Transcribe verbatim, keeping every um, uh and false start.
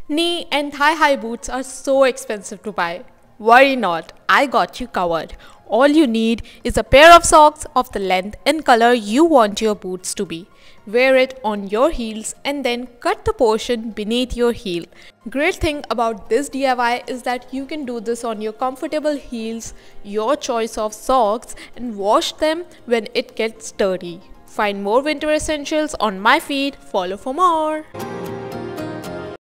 Knee and thigh-high boots are so expensive to buy. Worry not, I got you covered. All you need is a pair of socks of the length and color you want your boots to be. Wear it on your heels and then cut the portion beneath your heel. Great thing about this D I Y is that you can do this on your comfortable heels, your choice of socks, and wash them when it gets dirty. Find more winter essentials on my feed. Follow for more.